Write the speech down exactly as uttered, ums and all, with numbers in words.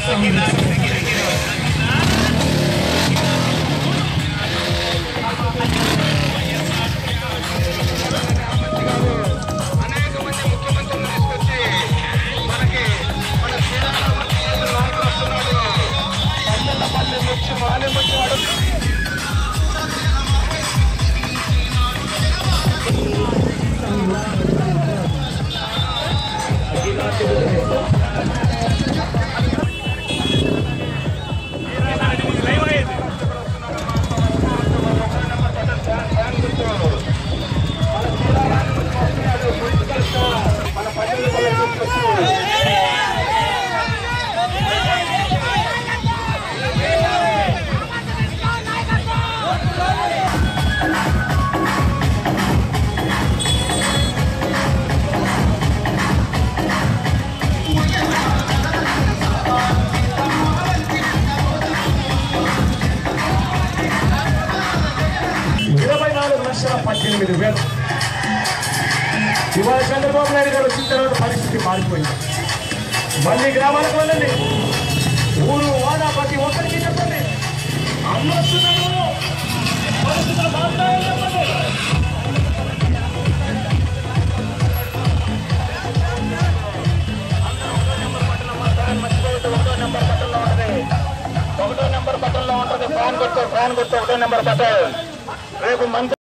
పద్దెనిమిది వేలు ఇవాళ చంద్రబాబు నాయుడు గారు వచ్చిన తర్వాత పరిస్థితి మారిపోయింది. మళ్ళీ గ్రామాలకు వెళ్ళండి, ఊరు వాడ ప్రతి ఒక్కరికి చెప్పండి, అమ్మొస్తున్నాను పరిస్థితులు మారుతాయని చెప్పండి. ఒకటో నెంబర్ బట్టల్లో ఉంటుంది, ఫ్యాన్ కొట్టు ఫ్యాన్ కొట్టు ఒకటో నెంబర్ బట్టలు రేపు మంచి